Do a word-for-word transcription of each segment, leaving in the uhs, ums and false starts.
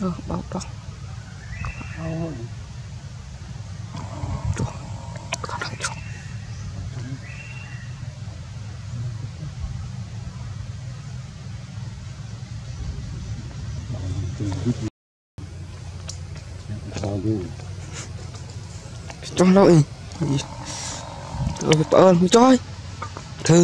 Ờ, bọc bọc. Chua. Thằng thằng chua. Cho lỗi. Tôi tạ ơn không cho. Thư.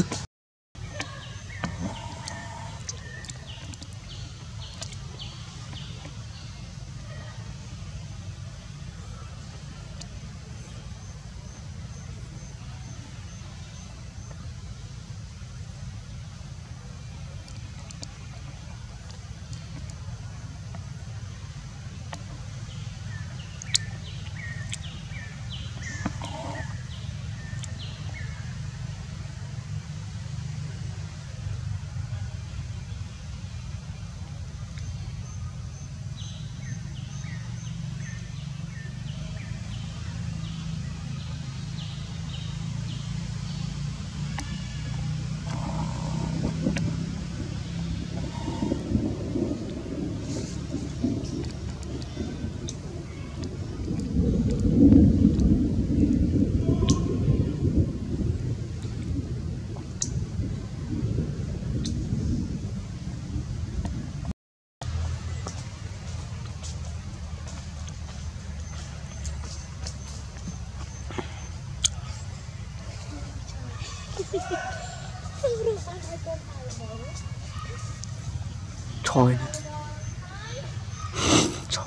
Trời. Trời.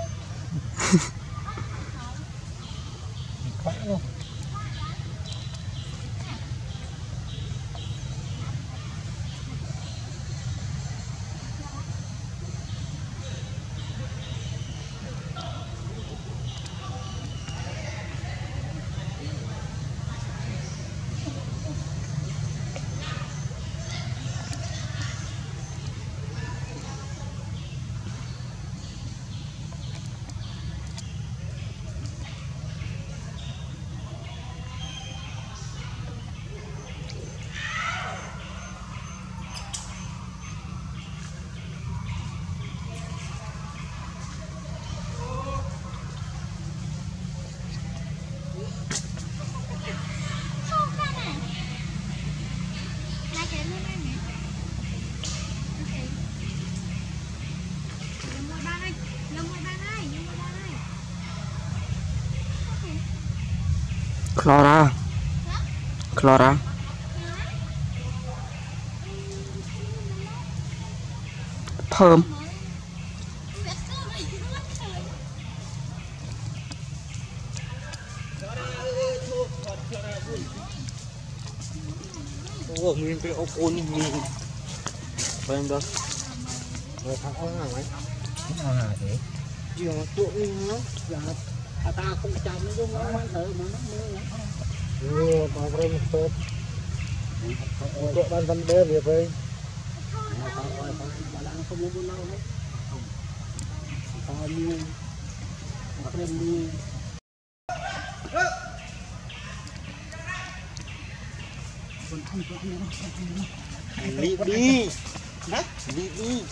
Chlora. Chlora. Thơm. Ủa, mình phải ốc ôn mình phải được rồi thằng con nào ấy nào là thế giờ tụi mình nó giờ ta không chăm nó đúng nó mới thở mà nó mưa ừ mà phải một tốt tụi ban văn đê về về bà đang không muốn lâu hết tao mua mà đem đi đi đi hả đi đi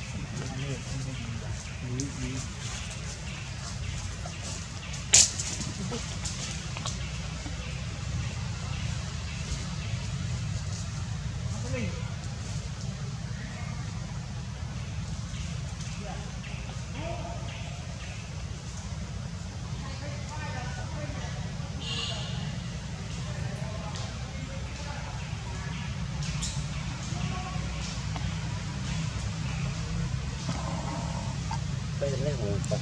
đây là hồ bạc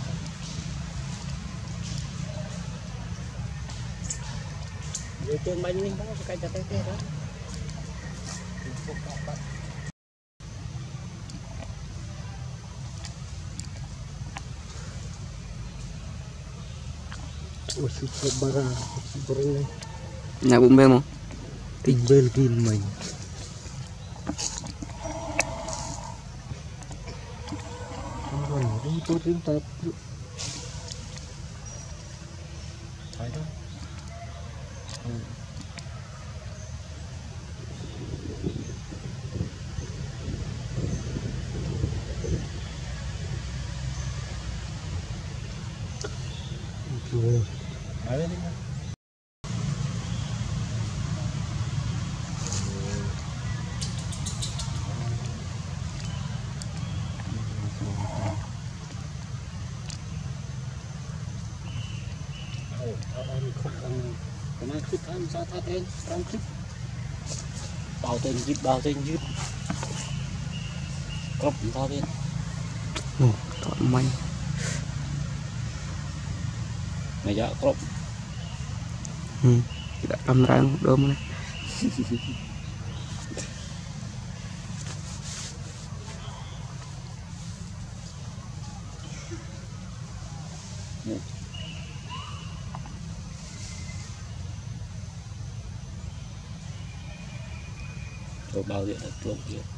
rồi trên bánh đi đó cái chặt cái đó ôi super bara super này Nhà bụng bê không? Tình bê kim mình đi tốt đến tập phải đó ừ. em không ăn cái này cứ tham sao thay tên trong chút bao tên dứt bao tên dứt cọp sao tên Ồ, thọ mày. mày dạ cọp Ừ, đã đâm ra đơm này. rồi bao giờ là chuột kia